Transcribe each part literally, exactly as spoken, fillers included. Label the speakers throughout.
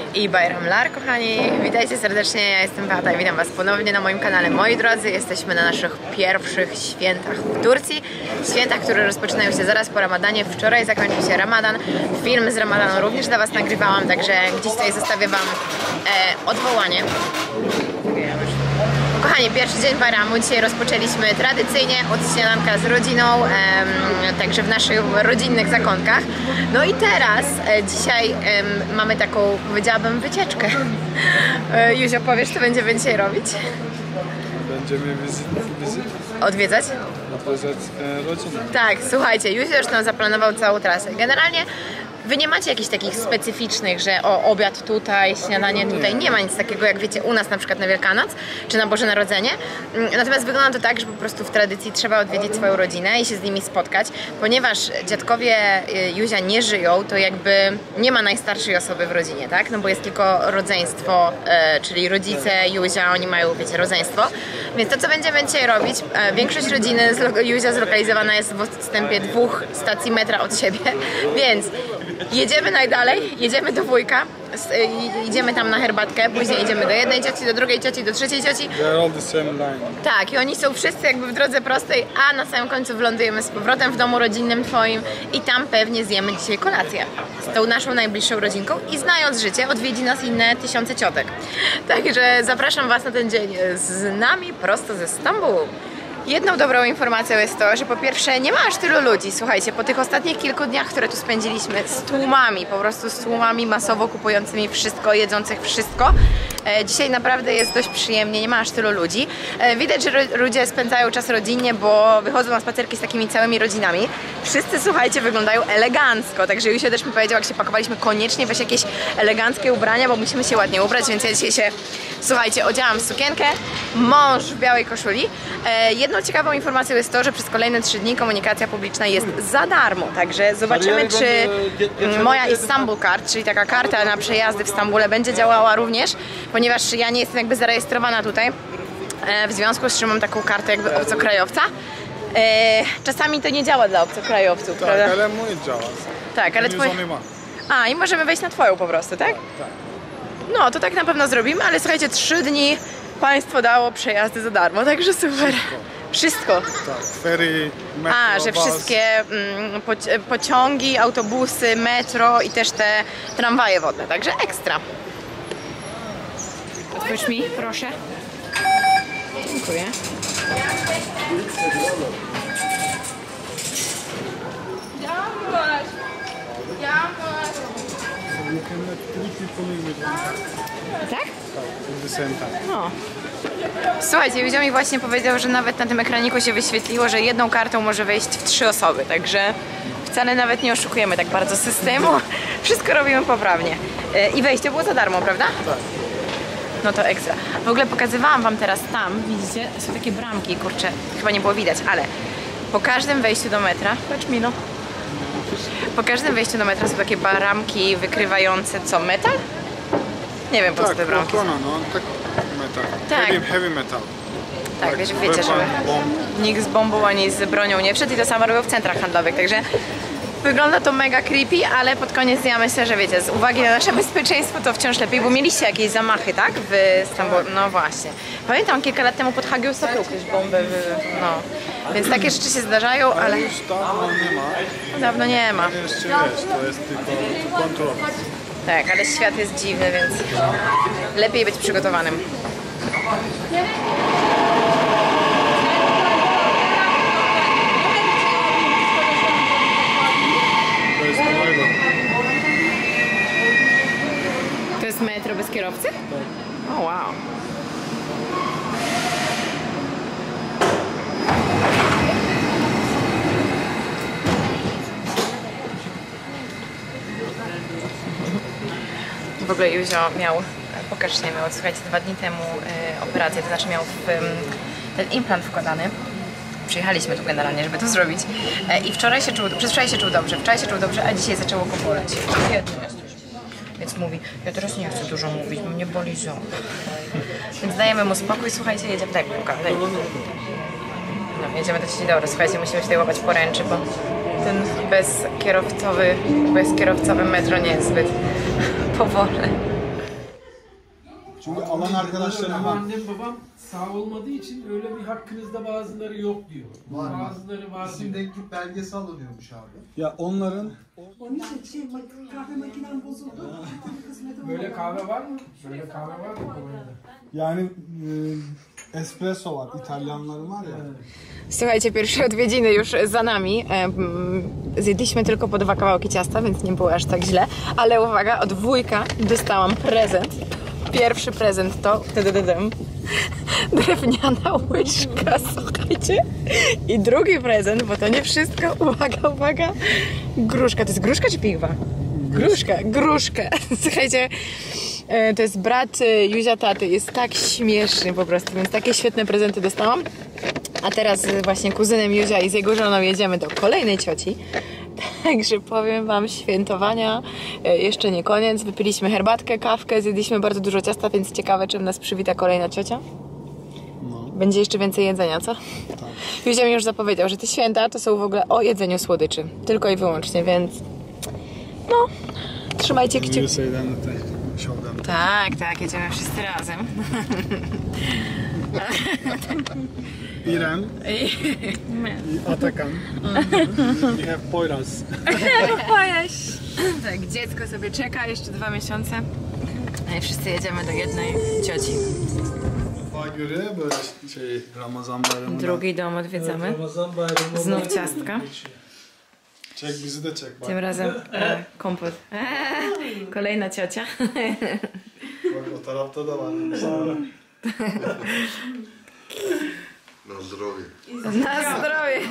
Speaker 1: I Bayram Lar, kochani. Witajcie serdecznie, ja jestem Beata i witam was ponownie na moim kanale. Moi drodzy, jesteśmy na naszych pierwszych świętach w Turcji. Świętach, które rozpoczynają się zaraz po Ramadanie. Wczoraj zakończył się Ramadan. Film z Ramadanu również dla was nagrywałam, także gdzieś tutaj zostawię wam e, odwołanie. Kochani, pierwszy dzień Bayramu. Dzisiaj rozpoczęliśmy tradycyjnie od śniadanka z rodziną, em, także w naszych rodzinnych zakątkach. No i teraz, e, dzisiaj em, mamy taką, powiedziałabym, wycieczkę. E, Józio, powiesz, co będziemy dzisiaj robić?
Speaker 2: Będziemy wizyt, wizyt?
Speaker 1: Odwiedzać?
Speaker 2: Odwiedzać e, rodzinę.
Speaker 1: Tak, słuchajcie, Józio już tam zaplanował całą trasę. Generalnie wy nie macie jakichś takich specyficznych, że o, obiad tutaj, śniadanie tutaj. Nie ma nic takiego, jak wiecie, u nas na przykład na Wielkanoc czy na Boże Narodzenie. Natomiast wygląda to tak, że po prostu w tradycji trzeba odwiedzić swoją rodzinę i się z nimi spotkać. Ponieważ dziadkowie Józia nie żyją, to jakby nie ma najstarszej osoby w rodzinie, tak? No bo jest tylko rodzeństwo, e, czyli rodzice Józia, oni mają, wiecie, rodzeństwo. Więc to, co będziemy dzisiaj robić, e, większość rodziny z Józia zlokalizowana jest w odstępie dwóch stacji metra od siebie, więc jedziemy najdalej, jedziemy do wujka, idziemy tam na herbatkę, później idziemy do jednej cioci, do drugiej cioci, do trzeciej cioci.
Speaker 2: They're all the same line.
Speaker 1: Tak, i oni są wszyscy jakby w drodze prostej, a na samym końcu wylądujemy z powrotem w domu rodzinnym twoim i tam pewnie zjemy dzisiaj kolację z tą naszą najbliższą rodzinką i znając życie, odwiedzi nas inne tysiące ciotek. Także zapraszam was na ten dzień z nami prosto ze Stambułu. Jedną dobrą informacją jest to, że po pierwsze nie ma aż tylu ludzi, słuchajcie, po tych ostatnich kilku dniach, które tu spędziliśmy z tłumami, po prostu z tłumami masowo kupującymi wszystko, jedzących wszystko. E, dzisiaj naprawdę jest dość przyjemnie, nie ma aż tylu ludzi. E, widać, że ludzie spędzają czas rodzinnie, bo wychodzą na spacerki z takimi całymi rodzinami. Wszyscy, słuchajcie, wyglądają elegancko, także Józio też mi powiedział, jak się pakowaliśmy, koniecznie weź jakieś eleganckie ubrania, bo musimy się ładnie ubrać, więc ja dzisiaj się, słuchajcie, odziałam w sukienkę, mąż w białej koszuli. E, jedną ciekawą informacją jest to, że przez kolejne trzy dni komunikacja publiczna jest za darmo, także zobaczymy, czy moja Istanbul Card, czyli taka karta na przejazdy w Stambule, będzie działała również, ponieważ ja nie jestem jakby zarejestrowana tutaj, e, w związku z czym mam taką kartę jakby obcokrajowca. E, czasami to nie działa dla obcokrajowców,
Speaker 2: Tak,
Speaker 1: prawda?
Speaker 2: ale mój działa.
Speaker 1: Tak, ale twój... A, i możemy wejść na twoją po prostu, tak?
Speaker 2: Tak.
Speaker 1: No, to tak na pewno zrobimy, ale słuchajcie, trzy dni państwo dało przejazdy za darmo, także super. Wszystko.
Speaker 2: Tak, ferry, metro,
Speaker 1: A, że
Speaker 2: bus.
Speaker 1: wszystkie mm, poci pociągi, autobusy, metro i też te tramwaje wodne, także ekstra. Otwórz mi, proszę. Dziękuję. Tak?
Speaker 2: Tak,
Speaker 1: no. Słuchajcie, Józio mi właśnie powiedział, że nawet na tym ekraniku się wyświetliło, że jedną kartą może wejść w trzy osoby, także wcale nawet nie oszukujemy tak bardzo systemu. Wszystko robimy poprawnie. I wejście było za darmo, prawda?
Speaker 2: Tak.
Speaker 1: No to ekstra. W ogóle pokazywałam wam teraz tam, widzicie, są takie bramki, kurczę, chyba nie było widać, ale po każdym wejściu do metra, patrz Milo, po każdym wejściu do metra są takie bramki wykrywające co, metal? Nie wiem po
Speaker 2: tak,
Speaker 1: co te bramki
Speaker 2: no, no, tak, metal.
Speaker 1: Tak.
Speaker 2: Heavy, heavy metal.
Speaker 1: Tak, wiesz, wiecie, żeby nikt z bombą ani z bronią nie wszedł i to samo robią w centrach handlowych, także wygląda to mega creepy, ale pod koniec ja myślę, że wiecie, z uwagi na nasze bezpieczeństwo to wciąż lepiej, bo mieliście jakieś zamachy, tak? W Stambule, no właśnie. Pamiętam kilka lat temu pod Hagią Sofią ktoś bombę, wy... no. Więc takie rzeczy się zdarzają, ale...
Speaker 2: Ale już dawno nie ma.
Speaker 1: Dawno nie ma.
Speaker 2: Jeszcze wiesz, to jest tylko kontrola.
Speaker 1: Tak, ale świat jest dziwny, więc lepiej być przygotowanym.
Speaker 2: To jest mojego.
Speaker 1: To jest metro bez kierowcy?
Speaker 2: Tak.
Speaker 1: O, wow. W ogóle Józio miał, pokaż się, miał, słuchajcie, dwa dni temu y, operację, to znaczy miał w, y, ten implant wkładany. Przyjechaliśmy tu generalnie, żeby to zrobić. E, I wczoraj się czuł, przedwczoraj się czuł dobrze, wczoraj się czuł dobrze, a dzisiaj zaczęło go boleć. Biedny jesteś. Więc mówi, ja teraz nie chcę dużo mówić, bo mnie boli ząb. Więc dajemy mu spokój, słuchajcie, jedziemy, daj bułka, daj. No, jedziemy do Cieci Dory, słuchajcie, musimy się tutaj łapać poręczy, bo ten bezkierowcowy, bezkierowcowy metro nie jest zbyt powolny.
Speaker 2: Çünkü alan arkadaşlarım var.
Speaker 3: Annem babam sağ olmadığı için öyle bir hakkınızda bazıları yok diyor.
Speaker 4: Var, var.
Speaker 3: Bazıları var
Speaker 4: Bizim
Speaker 3: diyor.
Speaker 4: denklik belgesi alınıyormuş abi.
Speaker 2: Ya onların
Speaker 5: Onun için şey, kahve makinem bozuldu. Kısmetim
Speaker 3: Böyle kahve var mı? Böyle kahve var mı Polonya'da?
Speaker 2: yani e, espresso var. İtalyanların var ya.
Speaker 1: Słuchajcie, pierwsze odwiedziny już za nami. Zjedliśmy tylko po dwa kawałki ciasta, więc nie było aż tak źle. Ale uwaga, od wujka dostałam prezent. Pierwszy prezent to tadadadam, drewniana łyżka, słuchajcie. I drugi prezent, bo to nie wszystko, uwaga, uwaga, gruszka. To jest gruszka czy pigwa? Gruszka, gruszka. Słuchajcie, to jest brat Juzia taty, jest tak śmieszny po prostu, więc takie świetne prezenty dostałam. A teraz z właśnie kuzynem Juzia i z jego żoną jedziemy do kolejnej cioci. Także powiem wam, świętowania jeszcze nie koniec. Wypiliśmy herbatkę, kawkę, zjedliśmy bardzo dużo ciasta, więc ciekawe, czym nas przywita kolejna ciocia.
Speaker 2: No.
Speaker 1: Będzie jeszcze więcej jedzenia, co?
Speaker 2: Tak.
Speaker 1: Juzia mi już zapowiedział, że te święta to są w ogóle o jedzeniu słodyczy. Tylko i wyłącznie, więc no, trzymajcie kciuki.
Speaker 2: Yusey'den de şovdan.
Speaker 1: Tak, tak, jedziemy wszyscy razem.
Speaker 2: İrem, i Atakan, i have Poyraz.
Speaker 1: Tak, dziecko sobie czeka, jeszcze dwa miesiące. No i wszyscy jedziemy do jednej cioci.
Speaker 2: Kupa göre böyle şey Ramazan bayramında.
Speaker 1: Drugi dom odwiedzamy.
Speaker 3: Ramazan bayramı.
Speaker 1: Znów ciastka.
Speaker 2: Çek bizi de çek bak.
Speaker 1: Tym razem e, kompot. E, kolejna ciocia.
Speaker 2: Bak o tarafta da var.
Speaker 4: Na zdrowie.
Speaker 1: Na zdrowie.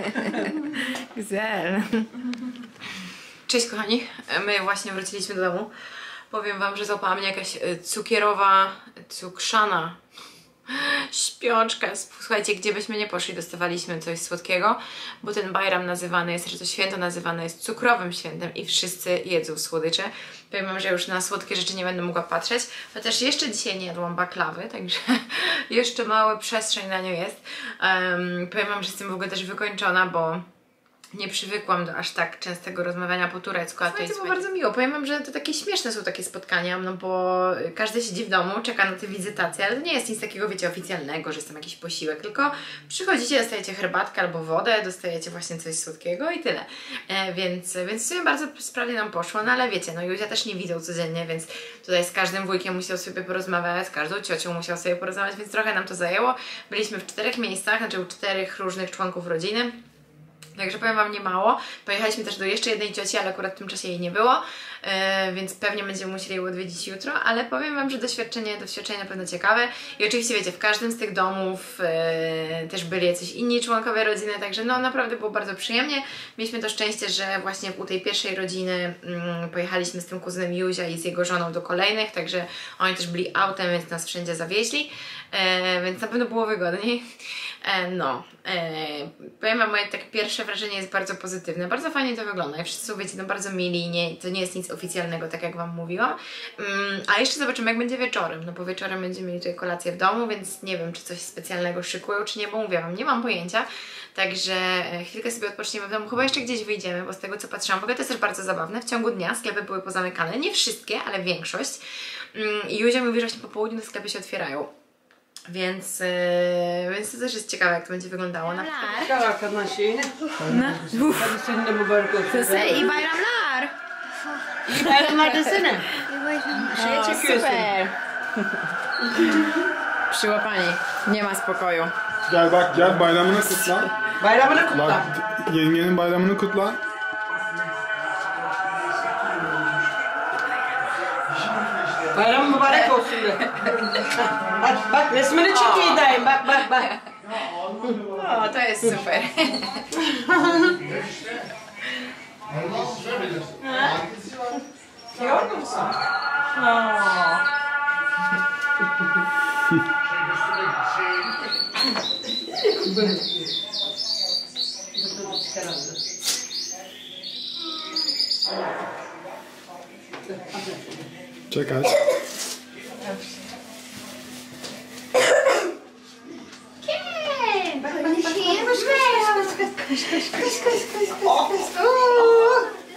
Speaker 1: Gzel. Cześć kochani, my właśnie wróciliśmy do domu. Powiem wam, że złapała mnie jakaś cukierowa, cukrzana śpiączka. Słuchajcie, gdzie byśmy nie poszli, dostawaliśmy coś słodkiego, bo ten bajram nazywany jest, że to święto nazywane jest cukrowym świętem i wszyscy jedzą słodycze. Powiem wam, że już na słodkie rzeczy nie będę mogła patrzeć, chociaż jeszcze dzisiaj nie jadłam baklawy, także jeszcze mała przestrzeń na nią jest. Um, powiem wam, że jestem w ogóle też wykończona, bo nie przywykłam do aż tak częstego rozmawiania po turecku, a to jest bardzo miło. Powiem wam, że to takie śmieszne są takie spotkania, no bo każdy siedzi w domu, czeka na te wizytacje, ale to nie jest nic takiego, wiecie, oficjalnego, że jest tam jakiś posiłek, tylko przychodzicie, dostajecie herbatkę albo wodę, dostajecie właśnie coś słodkiego i tyle. E, więc, więc w sumie bardzo sprawnie nam poszło, no ale wiecie, no Juzia też nie widzą codziennie, więc tutaj z każdym wujkiem musiał sobie porozmawiać, z każdą ciocią musiał sobie porozmawiać, więc trochę nam to zajęło. Byliśmy w czterech miejscach, znaczy u czterech różnych członków rodziny. Także powiem wam, nie mało. Pojechaliśmy też do jeszcze jednej cioci, ale akurat w tym czasie jej nie było, yy, więc pewnie będziemy musieli ją odwiedzić jutro, ale powiem wam, że doświadczenie, doświadczenie na pewno ciekawe. I oczywiście wiecie, w każdym z tych domów yy, też byli jacyś inni członkowie rodziny, także no naprawdę było bardzo przyjemnie. Mieliśmy to szczęście, że właśnie u tej pierwszej rodziny yy, pojechaliśmy z tym kuzynem Juzia i z jego żoną do kolejnych, także oni też byli autem, więc nas wszędzie zawieźli, yy, więc na pewno było wygodniej. E, no, e, powiem wam, moje takie pierwsze wrażenie jest bardzo pozytywne, bardzo fajnie to wygląda i wszyscy są, wiecie, no bardzo mili, nie, to nie jest nic oficjalnego, tak jak wam mówiłam. Mm, a jeszcze zobaczymy, jak będzie wieczorem, no bo wieczorem będziemy mieli tutaj kolację w domu, więc nie wiem, czy coś specjalnego szykują, czy nie, bo mówię wam, nie mam pojęcia. Także chwilkę sobie odpoczniemy w domu, chyba jeszcze gdzieś wyjdziemy, bo z tego co patrzyłam, w ogóle to jest też bardzo zabawne, w ciągu dnia sklepy były pozamykane, nie wszystkie, ale większość. Mm, I Juzia mówi, że właśnie po południu te sklepy się otwierają. Więc, yy, więc to też jest ciekawe, jak to będzie wyglądało. Na i bayramlar!
Speaker 5: İyi bayramlar desene.
Speaker 1: O, super! Przyłapani, nie ma spokoju.
Speaker 2: Gel bak gel bayramını kutla.
Speaker 5: Bayramını kutla.
Speaker 2: Bak yengenin bayramını kutla.
Speaker 5: Bayram mübarek olsun de. Bak bak resmini çekeyim dayım, bak bak bak.
Speaker 1: O, to jest super.
Speaker 5: Gördün musun?
Speaker 2: Czekać.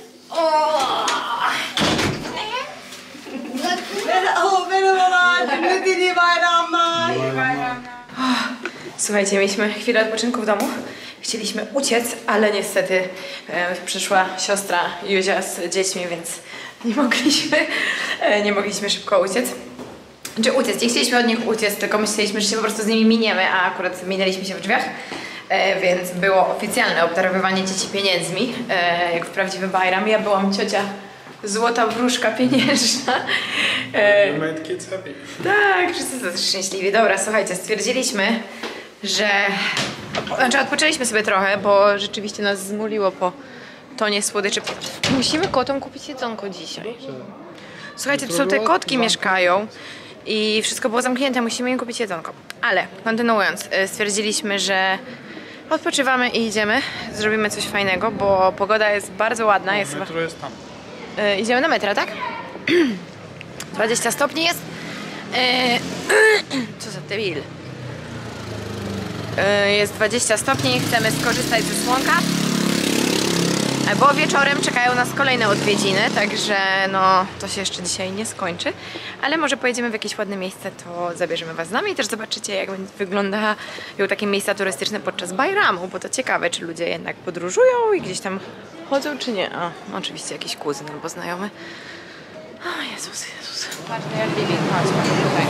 Speaker 5: Oh, merhabalar. geldin, iyi bayramlar.
Speaker 1: Słuchajcie, mieliśmy chwilę odpoczynku w domu. Chcieliśmy uciec, ale niestety e, przyszła siostra Józia z dziećmi, więc nie mogliśmy, e, nie mogliśmy szybko uciec. Czy uciec? Nie chcieliśmy od nich uciec, tylko myśleliśmy, że się po prostu z nimi miniemy, a akurat minęliśmy się w drzwiach. E, więc było oficjalne obdarowywanie dzieci pieniędzmi, e, jak w prawdziwy Bajram. Ja byłam ciocia złota wróżka pieniężna. E,
Speaker 2: Made kids happy.
Speaker 1: tak, wszyscy są szczęśliwi. Dobra, słuchajcie, stwierdziliśmy, że... Znaczy odpoczęliśmy sobie trochę, bo rzeczywiście nas zmuliło po tonie słodyczy. Musimy kotom kupić jedzonko dzisiaj. Słuchajcie, tu są te kotki mieszkają i wszystko było zamknięte, musimy im kupić jedzonko. Ale kontynuując, stwierdziliśmy, że odpoczywamy i idziemy, zrobimy coś fajnego, bo pogoda jest bardzo ładna. Jest
Speaker 2: Metro jest tam.
Speaker 1: Yy, idziemy na metra, tak? dwadzieścia stopni jest. Yy, co za debil. Yy, jest dwadzieścia stopni, chcemy skorzystać ze słonka. Bo wieczorem czekają nas kolejne odwiedziny, także no to się jeszcze dzisiaj nie skończy. Ale może pojedziemy w jakieś ładne miejsce, to zabierzemy was z nami i też zobaczycie, jak wyglądają takie miejsca turystyczne podczas Bajramu, bo to ciekawe, czy ludzie jednak podróżują i gdzieś tam chodzą, czy nie. A, oczywiście jakiś kuzyn albo znajomy. O Jezus, Jezus. Patrz, jak Bibi, chodź, patrz tutaj.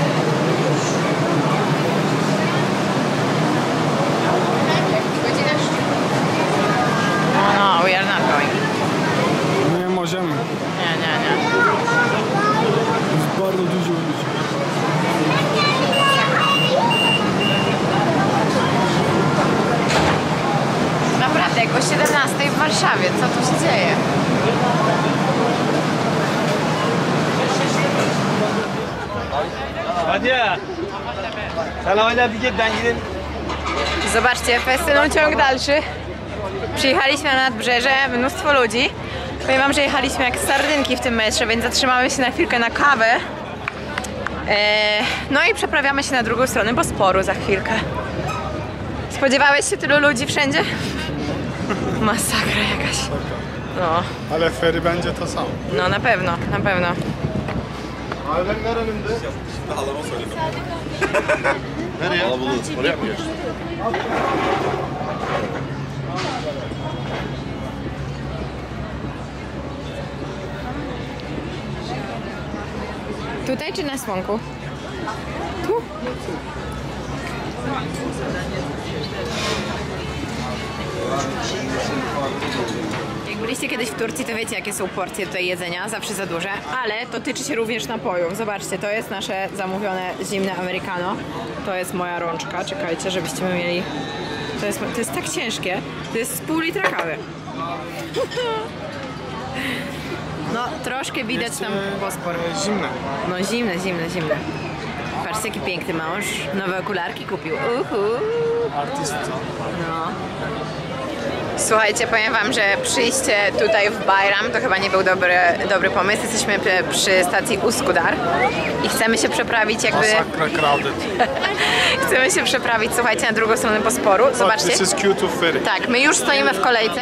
Speaker 1: No, we are not going.
Speaker 2: Nie możemy.
Speaker 1: Nie, nie, nie.
Speaker 2: Jest bardzo dużo ludzi.
Speaker 1: Naprawdę, jak o siedemnastej w Warszawie, co tu się dzieje? Zobaczcie, festyn ciąg dalszy. Przyjechaliśmy na nadbrzeże, mnóstwo ludzi. Powiem wam, że jechaliśmy jak sardynki w tym metrze, więc zatrzymamy się na chwilkę na kawę. Eee, no i przeprawiamy się na drugą stronę Bosporu za chwilkę. Spodziewałeś się tylu ludzi wszędzie? Masakra jakaś. No.
Speaker 2: Ale fery będzie to samo.
Speaker 1: No na pewno, na pewno.
Speaker 4: Abi ben nerenin de? Halama söyledim. Nereye? Alabalığı. Oraya mı geçtin?
Speaker 1: Tutaj czy na słonku? Tu? Jak byliście kiedyś w Turcji, to wiecie, jakie są porcje tutaj jedzenia, zawsze za duże, ale to tyczy się również napojów. Zobaczcie, to jest nasze zamówione zimne americano. To jest moja rączka, czekajcie, żebyście mieli... To jest, to jest tak ciężkie, to jest z pół litra kawy. No, troszkę widać tam Bospor.
Speaker 2: Zimne.
Speaker 1: No zimne, zimne, zimne. Patrzcie, jaki piękny mąż. Nowe okularki kupił. Uhu.
Speaker 2: Artysta.
Speaker 1: No. Słuchajcie, powiem wam, że przyjście tutaj w Bajram to chyba nie był dobry, dobry pomysł. Jesteśmy przy stacji Uskudar i chcemy się przeprawić jakby...
Speaker 2: Masakra crowded.
Speaker 1: Chcemy się przeprawić, słuchajcie, na drugą stronę Bosporu. Zobaczcie.
Speaker 2: This is cute ferry.
Speaker 1: Tak, my już stoimy w kolejce,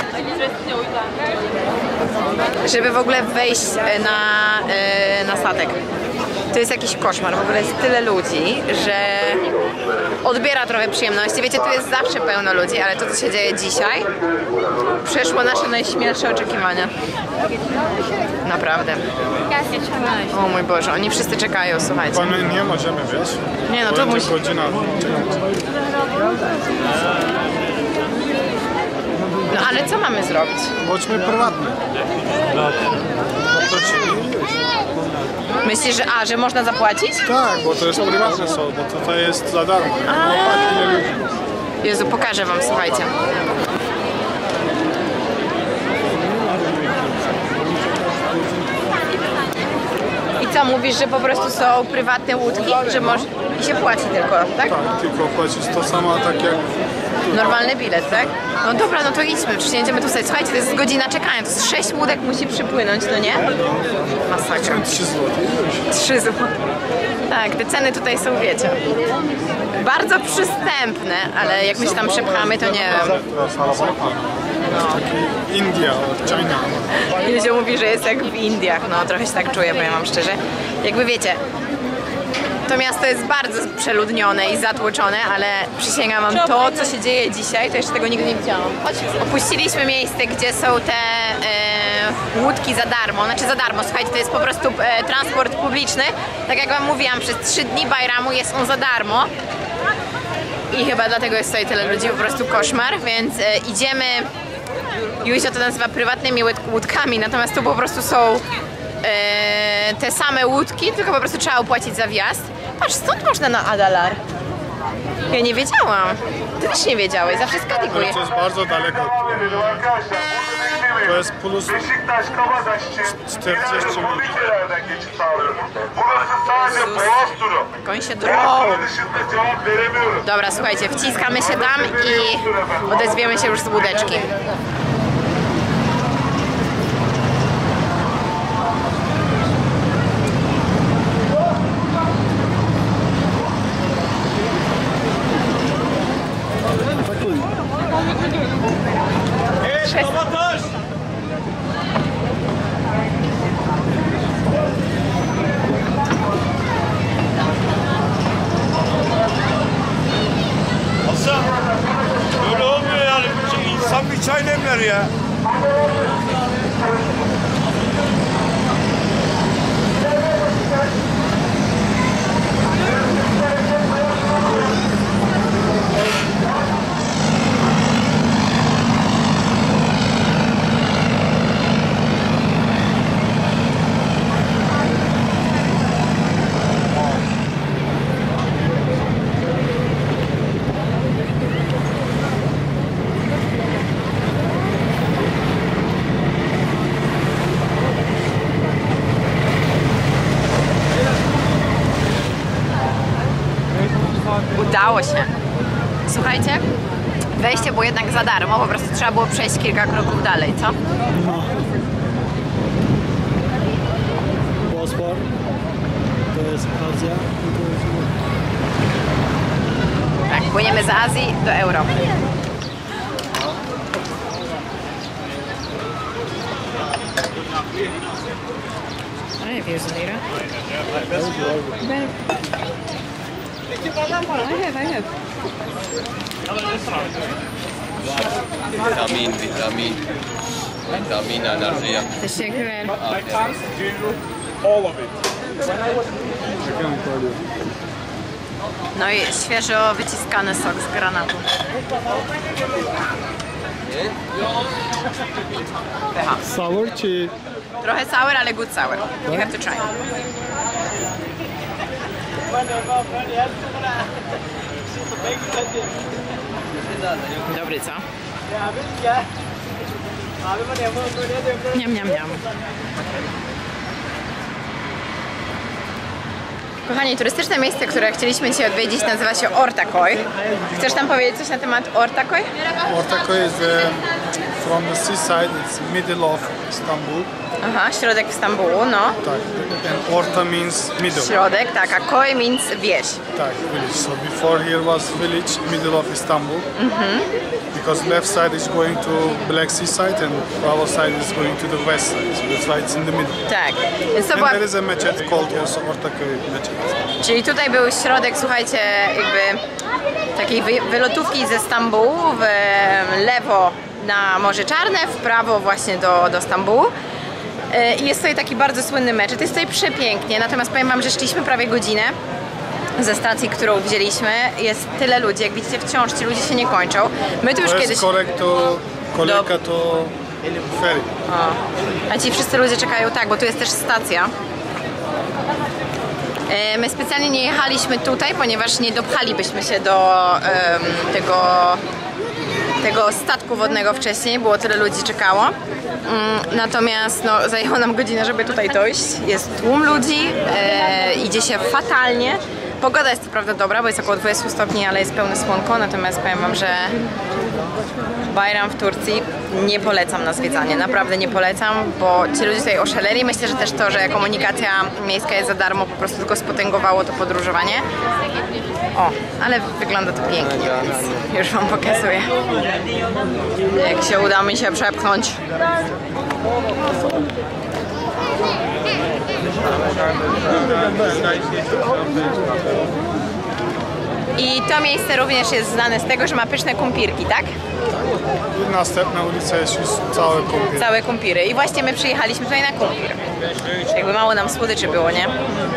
Speaker 1: żeby w ogóle wejść na, na statek. To jest jakiś koszmar, w ogóle jest tyle ludzi, że odbiera trochę przyjemności. Wiecie, tu jest zawsze pełno ludzi, ale to, co się dzieje dzisiaj, przeszło nasze najśmielsze oczekiwania. Naprawdę. O mój Boże, oni wszyscy czekają, słuchajcie.
Speaker 2: My nie możemy, wiesz?
Speaker 1: Nie, no to musi...
Speaker 2: godzina czekać.
Speaker 1: No ale co mamy zrobić?
Speaker 2: Bądźmy prywatni.
Speaker 1: Myślisz, że a, że można zapłacić?
Speaker 2: Tak, bo to jest prywatne są, bo tutaj jest za darmo. Chłopaki nie lubią.
Speaker 1: Jezu, pokażę wam, słuchajcie. I co, mówisz, że po prostu są prywatne łódki? Że moż... I się płaci tylko, tak?
Speaker 2: Tak, tylko płacisz to samo tak jak...
Speaker 1: Normalny bilet, tak? No dobra, no to idźmy, przecież nie będziemy tu stać. Słuchajcie, to jest godzina czekania, to jest sześć łódek musi przypłynąć, no nie? Masakra.
Speaker 2: trzy złote.
Speaker 1: trzy złote. Tak, te ceny tutaj są, wiecie, bardzo przystępne, ale jak my się tam przepchamy, to nie wiem. No.
Speaker 2: India, China.
Speaker 1: Józio mówi, że jest jak w Indiach, no trochę się tak czuję, powiem wam szczerze. Jakby wiecie, To miasto jest bardzo przeludnione i zatłoczone, ale przysięgam wam, to co się dzieje dzisiaj, to jeszcze tego nigdy nie widziałam. Chodź. Opuściliśmy miejsce, gdzie są te e, łódki za darmo, znaczy za darmo, słuchajcie, to jest po prostu e, transport publiczny. Tak jak wam mówiłam, przez trzy dni Bajramu jest on za darmo. I chyba dlatego jest tutaj tyle ludzi, po prostu koszmar, więc e, idziemy, Józio to nazywa prywatnymi łódkami, natomiast tu po prostu są e, te same łódki, tylko po prostu trzeba opłacić za wjazd. Patrz, stąd można na Adalar. Ja nie wiedziałam. Ty też nie wiedziałeś, zawsze z Kadikuję.
Speaker 2: To jest bardzo daleko. To jest plus czterdzieści minut.
Speaker 1: Jak oni się drą. Dobra, słuchajcie, wciskamy się tam i odezwiemy się już z łódeczki.
Speaker 4: Böyle olmuyor yani. İnsan bir çay demler ya.
Speaker 1: Udało się. Słuchajcie, wejście było jednak za darmo, po prostu trzeba było przejść kilka kroków dalej, co?
Speaker 2: No. Bospor. To jest Azja.
Speaker 1: Tak, płyniemy z Azji do Europy. I have yours later. I have, I have.
Speaker 6: Vitamin, vitamin, vitamin, enerji.
Speaker 1: Teşekkürler. No i świeżo wyciskany sok z granatu. Pycha.
Speaker 2: Sour czy...
Speaker 1: Trochę sour, ale good sour. You have to try. Dobry, co? Niam, niam, niam. Kochani, turystyczne miejsce, które chcieliśmy dzisiaj odwiedzić, nazywa się Ortaköy. Chcesz tam powiedzieć coś na temat Ortaköy?
Speaker 2: Ortaköy is the, from the seaside, it's middle of Istanbul.
Speaker 1: Aha, środek Stambułu, no.
Speaker 2: Tak. And Orta means middle.
Speaker 1: Środek, tak, a Köy means wieś.
Speaker 2: Tak, village. So before here was village, middle of Istanbul. Mm-hmm. Because left side is going to Black Sea side and our side is going to the west side. So that's why it's in the middle.
Speaker 1: Tak, więc to
Speaker 2: And
Speaker 1: była...
Speaker 2: there is a mechet called also Ortaköy mechet.
Speaker 1: Czyli tutaj był środek, słuchajcie, jakby takiej wy wylotówki ze Stambułu, w lewo na Morze Czarne, w prawo właśnie do, do Stambułu. I jest tutaj taki bardzo słynny meczet, jest tutaj przepięknie, natomiast powiem wam, że szliśmy prawie godzinę ze stacji, którą widzieliśmy. Jest tyle ludzi, jak widzicie, wciąż ci ludzie się nie kończą. My tu już
Speaker 2: To
Speaker 1: kiedyś...
Speaker 2: jest korek to, kolejka to ferry.
Speaker 1: O. A ci wszyscy ludzie czekają, tak, bo tu jest też stacja. My specjalnie nie jechaliśmy tutaj, ponieważ nie dopchalibyśmy się do um, tego, tego statku wodnego wcześniej, było tyle ludzi czekało. Um, natomiast no, zajęło nam godzinę, żeby tutaj dojść. Jest tłum ludzi, e, idzie się fatalnie. Pogoda jest co prawda dobra, bo jest około dwadzieścia stopni, ale jest pełne słonko, natomiast powiem wam, że Bajram w Turcji nie polecam na zwiedzanie, naprawdę nie polecam, bo ci ludzie tutaj oszaleli. Myślę, że też to, że komunikacja miejska jest za darmo, po prostu tylko spotęgowało to podróżowanie. O, ale wygląda to pięknie, więc już wam pokazuję, jak się uda mi się przepchnąć. I to miejsce również jest znane z tego, że ma pyszne kumpirki, tak?
Speaker 2: Następna ulica jest już całe kumpiry.
Speaker 1: Całe kumpiry. I właśnie my przyjechaliśmy tutaj na kumpir. Jakby mało nam słodyczy było, nie?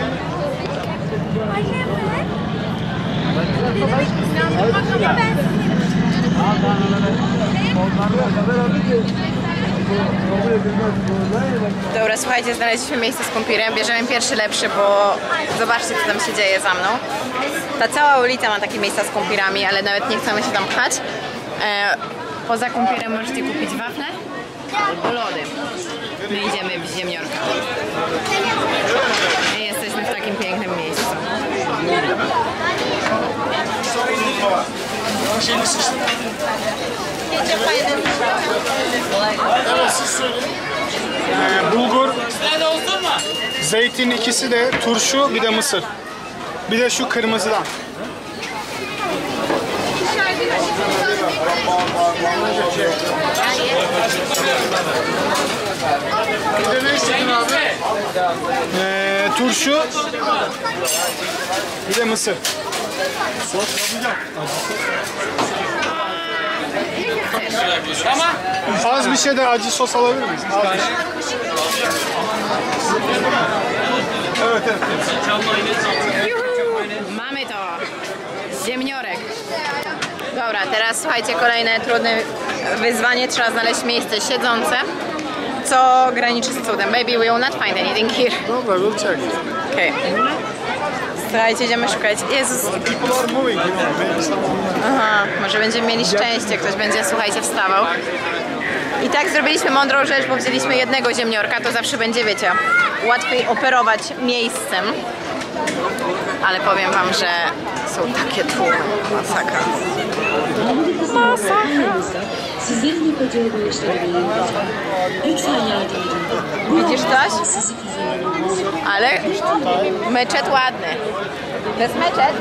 Speaker 1: Dobra, słuchajcie, znaleźliśmy miejsce z kumpirem. Bierzemy pierwszy lepszy, bo zobaczcie, co tam się dzieje za mną. Ta cała ulica ma takie miejsca z kumpirami, ale nawet nie chcemy się tam pchać. E, poza kumpirem możecie kupić wafle albo lody. My idziemy w ziemniorka. I jesteśmy w takim pięknym miejscu.
Speaker 2: Ee, bulgur, zeytin ikisi de, turşu, bir de mısır. Bir de şu kırmızıdan. Bir de ne istedin abi? Ee, turşu, bir de mısır. Sos yapacağım. Az bir şey de acı sos alabilir miyiz? Az bir şey. Evet, evet.
Speaker 1: Mamy to! Ziemniorek. Dobra, teraz słuchajcie, kolejne trudne wyzwanie. Trzeba znaleźć miejsce siedzące, co graniczy z cudem. Baby, we will not find anything here.
Speaker 2: Dobra, we'll check.
Speaker 1: Okej. Okay. Słuchajcie, idziemy szukać. Jezus.
Speaker 2: People are moving, you know, maybe someone...
Speaker 1: Aha, może będziemy mieli szczęście, ktoś będzie, słuchajcie, wstawał. I tak zrobiliśmy mądrą rzecz, bo wzięliśmy jednego ziemniorka, to zawsze będzie, wiecie, łatwiej operować miejscem. Ale powiem wam, że są takie tłumy. Masakra.
Speaker 7: Sizlerin yapacağı bu işleri bilirler. Lütfen yardım edin.
Speaker 1: Widzisz coś? Ale meczet ładny. To jest meczet?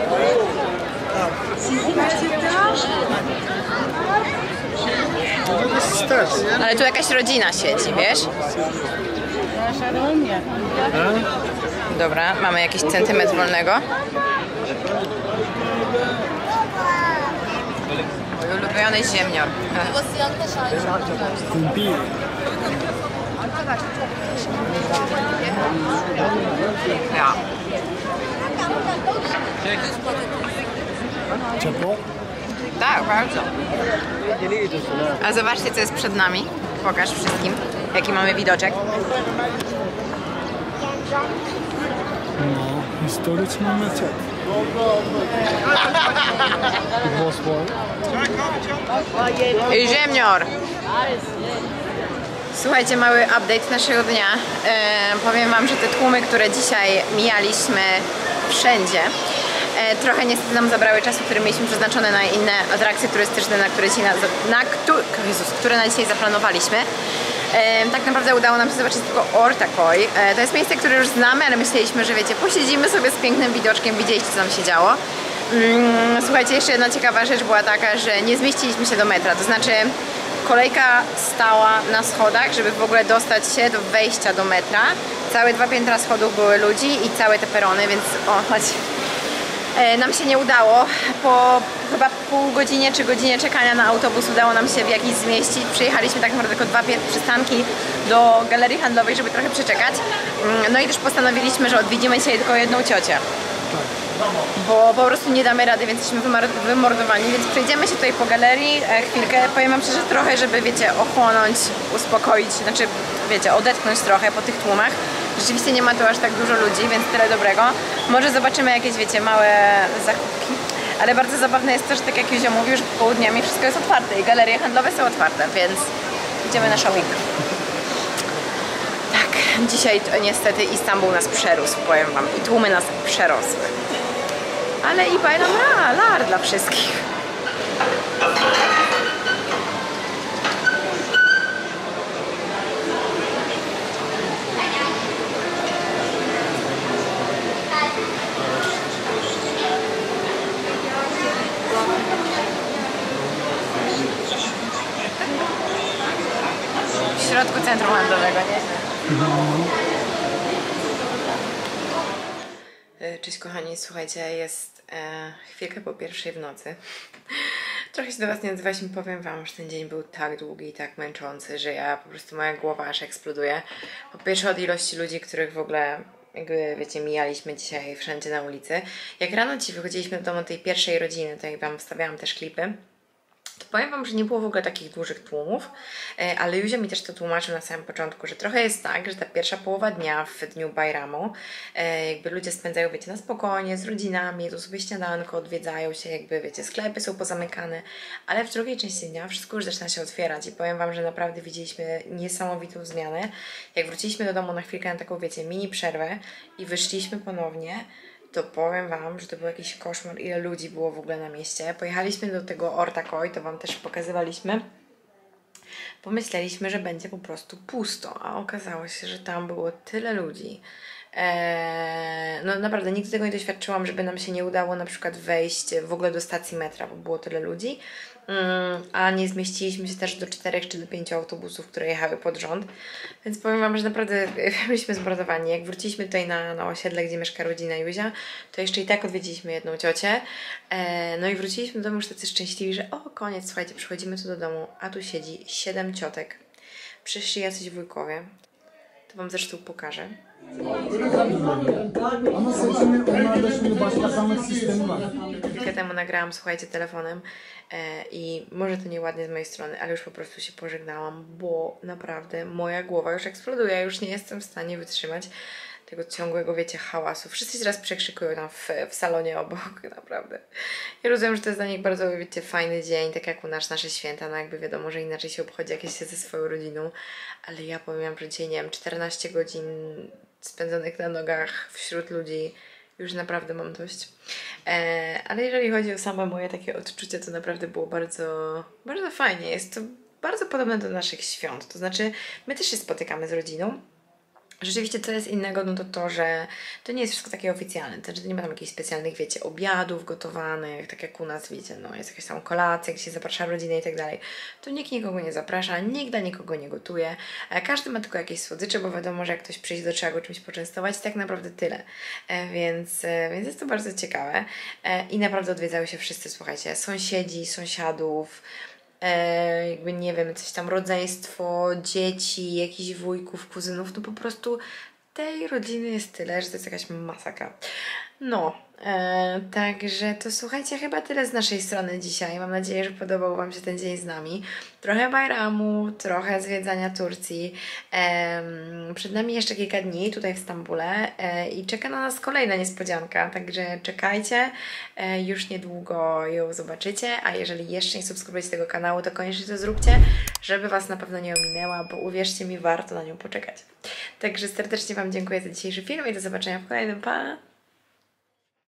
Speaker 1: Ale tu jakaś rodzina siedzi, wiesz? Dobra, mamy jakiś centymetr wolnego. Mój ulubiony ziemnior. Ja.
Speaker 2: Ciepło?
Speaker 1: Tak, bardzo. A zobaczcie, co jest przed nami. Pokaż wszystkim, jaki mamy widoczek.
Speaker 2: No, historyczny meczet.
Speaker 1: I ziemnior. Słuchajcie, mały update naszego dnia. E, powiem wam, że te tłumy, które dzisiaj mijaliśmy wszędzie, e, trochę niestety nam zabrały czasu, który mieliśmy przeznaczone na inne atrakcje turystyczne, na które, dzisiaj na, na, Jezus, które na dzisiaj zaplanowaliśmy. E, tak naprawdę udało nam się zobaczyć tylko Ortaköy. E, to jest miejsce, które już znamy, ale myśleliśmy, że wiecie, posiedzimy sobie z pięknym widoczkiem, widzieliście, co tam się działo. Mm, słuchajcie, jeszcze jedna ciekawa rzecz była taka, że nie zmieściliśmy się do metra, to znaczy kolejka stała na schodach, żeby w ogóle dostać się do wejścia do metra. Całe dwa piętra schodów były ludzi i całe te perony, więc o, chodź. E, nam się nie udało. Po chyba pół godzinie czy godzinie czekania na autobus udało nam się w jakiś zmieścić. Przyjechaliśmy tak naprawdę tylko dwa przystanki do galerii handlowej, żeby trochę przeczekać. No i też postanowiliśmy, że odwiedzimy dzisiaj tylko jedną ciocię. Bo po prostu nie damy rady, więc jesteśmy wymordowani, więc przejdziemy się tutaj po galerii e, chwilkę, powiem wam szczerze, trochę, żeby, wiecie, ochłonąć, uspokoić, znaczy, wiecie, odetchnąć trochę po tych tłumach. Rzeczywiście nie ma tu aż tak dużo ludzi, więc tyle dobrego. Może zobaczymy jakieś, wiecie, małe zakupki, ale bardzo zabawne jest to, że tak jak Józio mówił, że południami wszystko jest otwarte i galerie handlowe są otwarte, więc idziemy na shopping. Tak, dzisiaj to, niestety Istanbul nas przerósł, powiem wam, i tłumy nas przerosły. Ale i Bayram Lar dla wszystkich. W środku centrum handlowego, nie? Cześć kochani, słuchajcie, jest e, chwilkę po pierwszej w nocy. Trochę się do Was nie odzywaliśmy, powiem Wam, że ten dzień był tak długi i tak męczący, że ja po prostu, moja głowa aż eksploduje. Po pierwsze od ilości ludzi, których w ogóle, jakby wiecie, mijaliśmy dzisiaj wszędzie na ulicy. Jak rano ci wychodziliśmy do domu tej pierwszej rodziny, to jak Wam wstawiałam też klipy, to powiem Wam, że nie było w ogóle takich dużych tłumów, ale Józia mi też to tłumaczył na samym początku, że trochę jest tak, że ta pierwsza połowa dnia w dniu Bajramu, jakby ludzie spędzają, wiecie, na spokojnie, z rodzinami, jedzą sobie śniadanko, odwiedzają się, jakby, wiecie, sklepy są pozamykane, ale w drugiej części dnia wszystko już zaczyna się otwierać i powiem Wam, że naprawdę widzieliśmy niesamowitą zmianę. Jak wróciliśmy do domu na chwilkę na taką, wiecie, mini przerwę i wyszliśmy ponownie, to powiem Wam, że to był jakiś koszmar, ile ludzi było w ogóle na mieście. Pojechaliśmy do tego Ortaköy, to Wam też pokazywaliśmy. Pomyśleliśmy, że będzie po prostu pusto, a okazało się, że tam było tyle ludzi. Eee, no naprawdę, nigdy tego nie doświadczyłam, żeby nam się nie udało na przykład wejść w ogóle do stacji metra, bo było tyle ludzi. Mm, a nie zmieściliśmy się też do czterech czy do pięciu autobusów, które jechały pod rząd. Więc powiem Wam, że naprawdę byliśmy zmordowani. Jak wróciliśmy tutaj na, na osiedle, gdzie mieszka rodzina Józia, to jeszcze i tak odwiedziliśmy jedną ciocię. E, no i wróciliśmy do domu już tacy szczęśliwi, że o, koniec, słuchajcie, przychodzimy tu do domu, a tu siedzi siedem ciotek. Przyszli jacyś wujkowie. To Wam zresztą pokażę. Chwilkę temu nagrałam, słuchajcie, telefonem e, i może to nieładnie z mojej strony, ale już po prostu się pożegnałam, bo naprawdę moja głowa już eksploduje, ja już nie jestem w stanie wytrzymać tego ciągłego, wiecie, hałasu. Wszyscy teraz przekrzykują tam w, w salonie obok, naprawdę. Ja rozumiem, że to jest dla nich bardzo, wiecie, fajny dzień, tak jak u nas nasze święta, no jakby wiadomo, że inaczej się obchodzi, jak jest się ze swoją rodziną, ale ja powiem, że dzisiaj, nie wiem, czternaście godzin spędzonych na nogach wśród ludzi, już naprawdę mam dość. E, ale jeżeli chodzi o same moje takie odczucia, to naprawdę było bardzo, bardzo fajnie. Jest to bardzo podobne do naszych świąt, to znaczy my też się spotykamy z rodziną. Rzeczywiście co jest innego, no to to, że to nie jest wszystko takie oficjalne, to znaczy to nie ma tam jakichś specjalnych, wiecie, obiadów gotowanych, tak jak u nas, wiecie, no jest jakaś tam kolacja, gdzie się zaprasza rodzinę i tak dalej. Tu nikt nikogo nie zaprasza, nikt dla nikogo nie gotuje, każdy ma tylko jakieś słodycze, bo wiadomo, że jak ktoś przyjdzie, to trzeba go czymś poczęstować i tak naprawdę tyle. E, więc, e, więc jest to bardzo ciekawe e, i naprawdę odwiedzały się wszyscy, słuchajcie, sąsiedzi, sąsiadów, E, jakby nie wiem, coś tam rodzeństwo, dzieci, jakichś wujków, kuzynów, no po prostu tej rodziny jest tyle, że to jest jakaś masakra. No, e, także to słuchajcie, chyba tyle z naszej strony dzisiaj. Mam nadzieję, że podobał Wam się ten dzień z nami. Trochę Bajramu, trochę zwiedzania Turcji. E, przed nami jeszcze kilka dni tutaj w Stambule e, i czeka na nas kolejna niespodzianka, także czekajcie, e, już niedługo ją zobaczycie, a jeżeli jeszcze nie subskrybujecie tego kanału, to koniecznie to zróbcie, żeby Was na pewno nie ominęła, bo uwierzcie mi, warto na nią poczekać. Także serdecznie Wam dziękuję za dzisiejszy film i do zobaczenia w kolejnym. Pa!